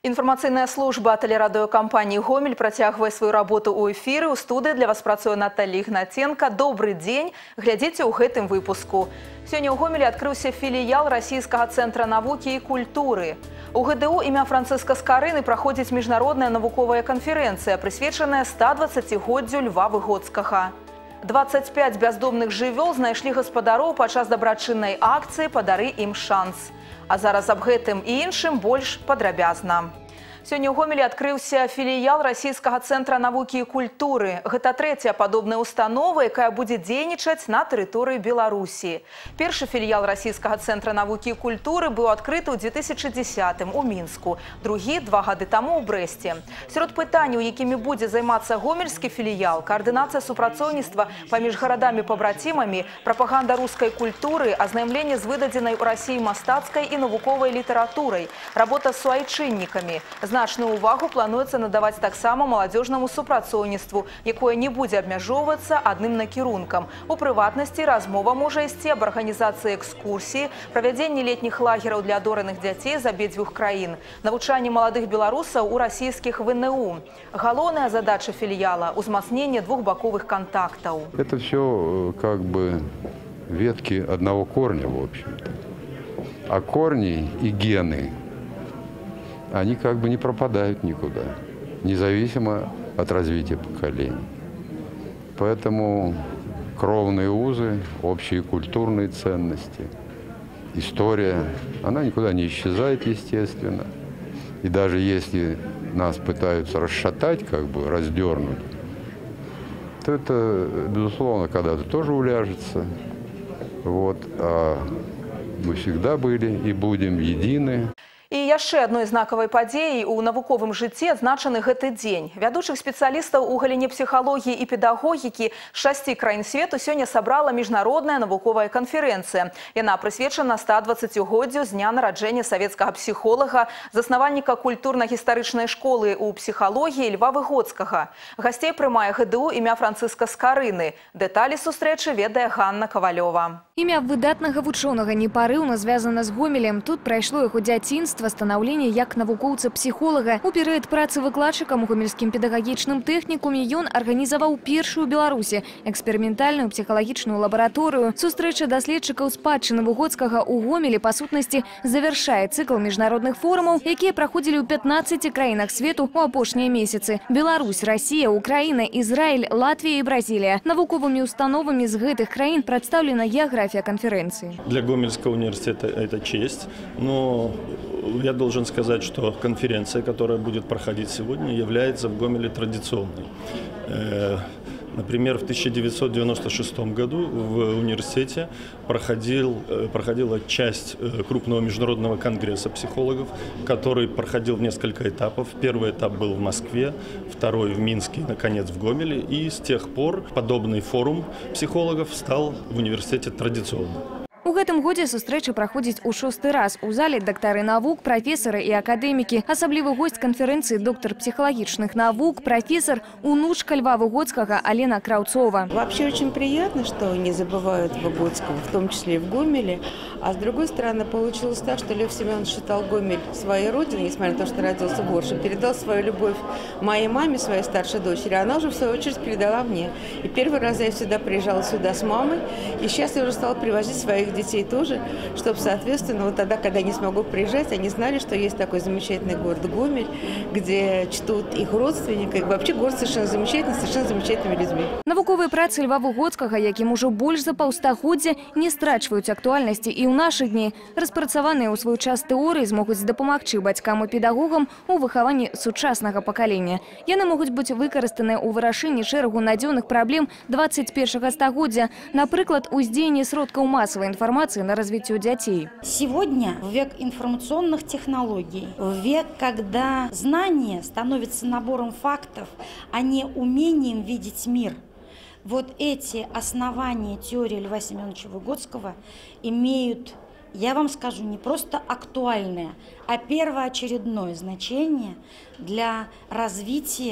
Інфармацыйная служба тэлерадыёкампаніі «Гомель» працягвае сваю работу ў эфіры. У студыі для вас працуе Наталья Ігнаценка. Добрый дзень. Глядзіце ў гэтым выпуску. Сёння ў Гомелі адкрыўся філіял Расійскага цэнтра навукі і культуры. У ГДУ імя Францыска Скарыны праходзіць міжнародная навуковая канферэнцыя, прысвечаная 120-годдзю Льва Выгодскага. 25 бяздомных жывёл знайшлі гаспадароў падчас дабрачыннай акцыі «Падары ім шанс». А зараз аб гэтым і іншым больш падрабязна. Сёння ў Гомелі адкрыўся філіял Расійскага цэнтра навукі і культуры. Гэта трэцяя падобная установа, якая будзе дзейнічаць на тэрыторыі Беларусі. Першы філіял Расійскага цэнтра навукі і культуры быў адкрыты ў 2010-м у Мінску, другі 2 гады таму ў Брэсце. Сярод пытанняў, якімі будзе займацца гомельскі філіял, каардынацыя супрацоўніцтва паміж гарадамі-пабрацімамі, прапаганда рускай культуры, азнаямленне з выдадзенай у Расіі мастацкай і навуковай літаратурай, работа з суайчыннікамі. Значную увагу плануецца надаваць таксама маладзёжнаму супрацоўніцтву, якое не будзе абмяжоўвацца адным накірункам. У прыватнасці размова можа ісці аб арганізацыі экскурсіі, правядзенні летніх лагераў для адораных дзяцей з абедзвюх краін, навучанне маладых беларусаў у расійскіх ВНУ. Галоўная задача філіяла – узмацненне двухбаковых контактаў. Это все как бы ветки одного корня, в общем-то. А корни и гены, они как бы не пропадают никуда, независимо от развития поколений. Поэтому кровные узы, общие культурные ценности, история, она никуда не исчезает, естественно. И даже если нас пытаются расшатать, как бы раздернуть, то это, безусловно, когда-то тоже уляжется. Вот. А мы всегда были и будем едины. І яшчэ адной знакавай падзеяй у навуковым жыцці адзначаны гэты дзень. Вядучых спецыялістаў у галіне псіхалогіі і педагогікі з 6 краін свету сёння сабрала міжнародная навуковая канферэнцыя. Яна прысвечана 120-годдзю з дня нараджэння савецкага псіхолага, заснавальніка культурна-гістарычнай школы ў псіхалогіі Льва Выгодскага. Гасцей прымае ГДУ імя Францыска Скарыны. Дэталі сустрэчы ведае Ганна Кавалёва. Імя выдатнага вучонага непарыўна звязана з Гомелем. Тут прайшло яго дзяцінства, станаўленне як навукоўца-псіхолага. У перыяд працы выкладчыкам у гомельскім педагагічным тэхнікуме ён арганізаваў першую ў Беларусі эксперыментальную псіхалагічную лабараторыю. Сустрэча даследчыкаў спадчыны Выгодскага ў Гомелі па сутнасці завяршае цыкл міжнародных форумаў, якія праходзілі ў 15 краінах свету ў апошнія месяцы. Беларусь, Расія, Украіна, Ізраіль, Латвія і Бразілія. Навуковымі установамі з гэтых краін прадстаўлена геаграфія канферэнцыі. Для Гомельского университета это честь, но я должен сказать, что конференция, которая будет проходить сегодня, является в Гомеле традиционной. Например, в 1996 году в университете проходила часть крупного международного конгресса психологов, который проходил в несколько этапов. Первый этап был в Москве, второй в Минске и, наконец, в Гомеле. И с тех пор подобный форум психологов стал в университете традиционным. У гэтым годзе сустрэча праходзіць у 6-й раз. У зале дактары навук, прафесары і акадэмікі. Асаблівы гость канферэнцыі доктор психологичных наук, профессор, унучка Льва Выгодскага Алена Крауцова. Вообще очень приятно, что не забывают Выгодского, в том числе и в Гомеле. А с другой стороны, получилось так, что Лев Семенович считал Гомель своей родиной, несмотря на то, что родился в Орше, передал свою любовь моей маме, своей старшей дочери. Она уже, в свою очередь, передала мне. И первый раз я всегда приезжала сюда с мамой, и сейчас я уже стала привозить своих детей тоже, чтобы, соответственно, вот тогда, когда не смогу приезжать, они знали, что есть такой замечательный город Гомель, где чтут их родственников. И вообще город совершенно замечательный, совершенно замечательными людьми. Навуковыя працы Льва Выгодскага, якім ужо больш за паўстагоддзя, не страчваюць актуальнасці і ў нашы дні. Распрацаваныя ў свой час тэорыі змогуць дапамагчы бацькам і педагогам у выхаванні сучаснага пакалення. Яны могуць быць выкарыстаныя ў вырашэнні шэрагу надзённых праблем 21-го стагоддзя, напрыклад, уздзеянне сродкаў масавай информации на развитие детей. Сегодня в век информационных технологий, в век, когда знание становится набором фактов, а не умением видеть мир, вот эти основания теории Льва Семеновича Выгодского имеют, я вам скажу, не просто актуальное, а первоочередное значение для развития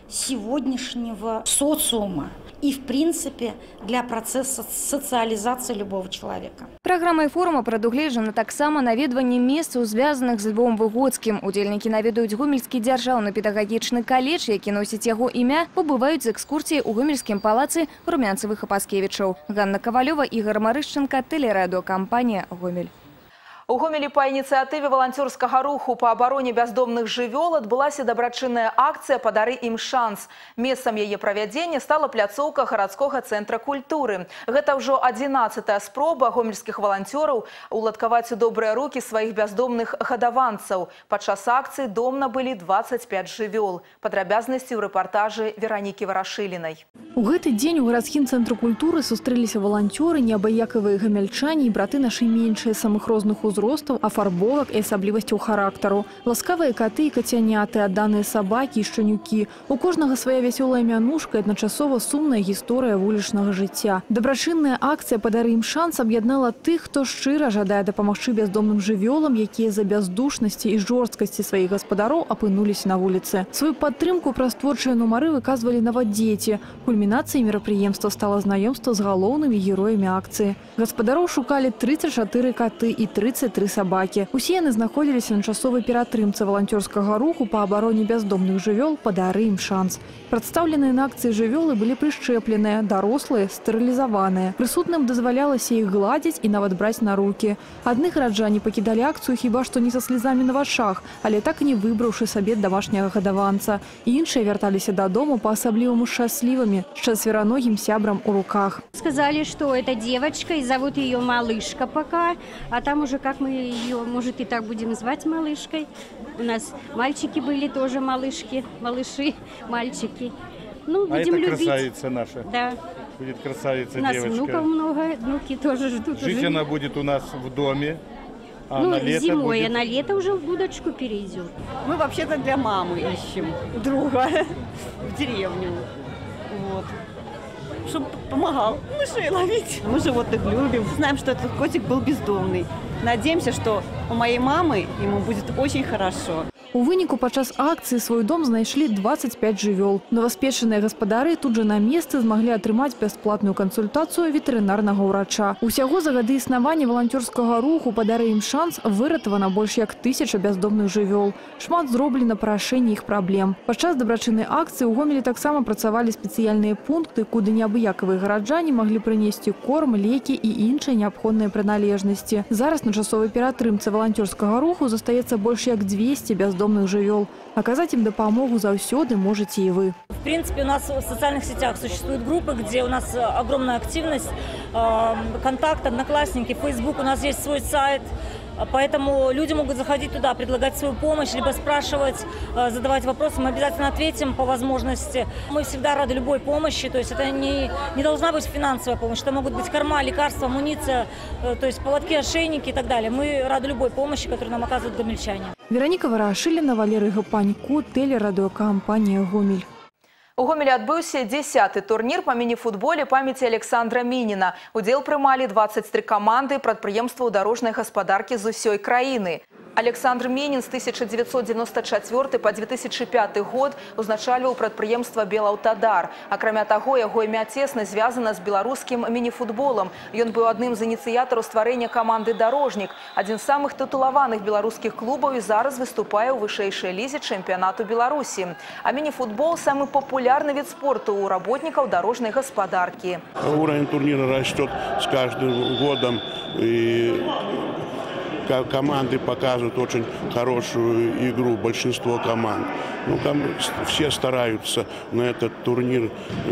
сегодняшнего социума и, в принципе, для процесса социализации любого человека. Праграмай форума прадугледжана таксама наведванне месцаў, звязаных з Львом Выгодскім. Удзельнікі наведаюць Гомельскі дзяржаўны педагагічны каледж, які носіць яго імя, пабываюць з экскурсіяй у Гомельскім палацы Румянцевых і Паскевічаў. Ганна Ковалёва, Ігор Марышченко, тэлерадыёкампанія «Гомель». У Гомелі па ініцыятыве валанцёрскага руху па абароне бяздомных жывёл адбылася дабрачынная акцыя «Падары ім шанс». Месцам яе правядзення стала пляцоўка гарадскога цэнтра культуры. Гэта ўжо 11-я спроба гомельскіх валанцёраў уладкаваць у добрыя рукі сваіх бяздомных гадаванцаў. Падчас акцыі дом набылі 25 жывёл. Падрабязнасці ў рэпартажы Веранікі Варашылінай. У гэты дзень у гарадскім цэнтру культуры сустрэліся валанцёры, неабыякавыя гамяльчане і браты нашай меншыя самых розных узростаў, афарбовак і асаблівасцяў характару. Ласкавыя каты і кацяняты, адданыя сабакі і шчанюкі. У кожнага свая вясёлая мянушка і адначасова сумная гісторыя вулічнага жыцця. Дабрачынная акцыя «Падары ім шанс» аб'яднала тых, хто шчыра жадае дапамагчы бяздомным жывёлам, якія за бяздушнасці і жорсткасці сваіх гаспадароў апынуліся на вуліцы. Сваю падтрымку праз творчыя нумары выказвалі нават дзеці. Кульмінацыяй мерапрыемства стала знаёмства з галоўнымі героямі акцыі. Гаспадароў шукалі 34 каты і 33 сабакі. Усе яны знаходзіліся на часовай ператрымцы валанцёрскага руху па абароне бяздомных жывёл «Падары ім шанс». Прадстаўленыя на акцыі жывёлы былі прышчэпленыя, дарослыя, стэрылізаваныя. Прысутным дазвалялася іх гладзіць і нават браць на рукі. Адны гараджане пакідалі акцыю хіба што не са слязамі на вачах, але так і не выбраўшы сабе домашняга гадаванца. Іншыя вярталіся дадому па-асабліваму шчаслівымі, з чацвераногім сябрам у руках. Сказали, что это девочка и зовут ее Малышка пока, а там уже как мы ее, может, и так будем звать малышкой. У нас мальчики были тоже малышки, малыши, мальчики. Ну, будем это любить. Красавица наша. Да. Будет красавица У нас девочка. внуков много, внуки тоже ждут. Жить уже. она будет у нас в доме. А Ну, на лето зимой, будет... а на лето уже в будочку перейдет. Мы вообще-то для мамы ищем друга в деревню. Вот. Чтобы помогал мышей ловить. Мы животных любим. Знаем, что этот котик был бездомный. Надеемся, что у моей мамы ему будет очень хорошо. У выніку падчас акцыі свой дом знайшлі 25 жывёл. Новаспечаныя гаспадары тут жа на месцы змаглі атрымаць бясплатную кансультацыю ветэрынарнага ўрача. Усяго за гады існавання валанцёрскага руху «Падары ім шанс» выратавана больш як 1000 бяздомных жывёл. Шмат зроблена па рашэнні іх праблем. Падчас дабрачыннай акцыі ў Гомелі таксама працавалі спецыяльныя пункты, куды неабыякавыя гараджане маглі прынесці корм, лекі і іншыя неабходныя прыналежнасці. Зараз на часовай ператрымцы валанцёрскага руху застаецца больш як 200 бяздомных жывёл. Оказать им допомогу заўсёды можете и вы. В принципе, у нас в социальных сетях существуют группы, где у нас огромная активность, контакт, одноклассники, Facebook, у нас есть свой сайт. Поэтому люди могут заходить туда, предлагать свою помощь, либо спрашивать, задавать вопросы. Мы обязательно ответим по возможности. Мы всегда рады любой помощи. То есть это не должна быть финансовая помощь. Это могут быть корма, лекарства, амуниция, то есть поводки, ошейники и так далее. Мы рады любой помощи, которую нам оказывают гомельчане. Вероника Варашыліна, Валерий Гапанько, тэлерадыёкампанія «Гомель». У Гомелі адбыўся 10-й турнір па міні-футболе памяці Александра Мініна. Удзел прымалі 23 каманды прадпрыемстваў дарожнай гаспадаркі з усёй краіны. Александр Мінін з 1994 по 2005 год узначальваў прадпрыемства «Белаўтадар». Акрамя таго, яго імя цесна звязана з беларускім міні-футболам. Ён быў адным з ініцыятараў стварэння каманды «Дарожнік», адзін з самых тытулаваных беларускіх клубаў і зараз выступае ў вышэйшай лізе чэмпіянату Беларусі. А міні-футбол – самы популярны від спорту у работнікаў дарожнай гаспадаркі. Уровень турнира растет с каждым годом. И команды показывают очень хорошую игру, большинство команд. Ну, там все стараются на этот турнир,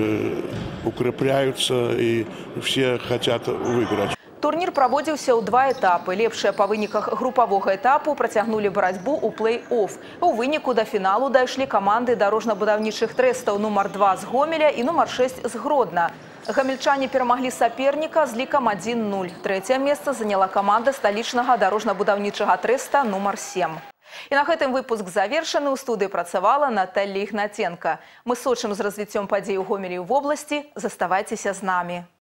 укрепляются и все хотят выиграть. Турнір праводзіўся ў два этапы. Лепшыя па выніках групавога этапу працягнулі барацьбу ў плэй-офф. У выніку да фіналу дайшлі каманды дарожна-будаўнічых трэстаў нумар 2 з Гомеля і нумар 6 з Гродна. Гамельчане перамаглі саперніка з лікам 1-0. Трэцяе месца заняла каманда сталічнага дарожна-будаўнічага трэста нумар 7. І на гэтым выпуск завершаны. У студыі працавала Наталья Ігнатенка. Мы сочым з развіццём падзей у Гомелі і ў вобласці. Заставайцеся з намі.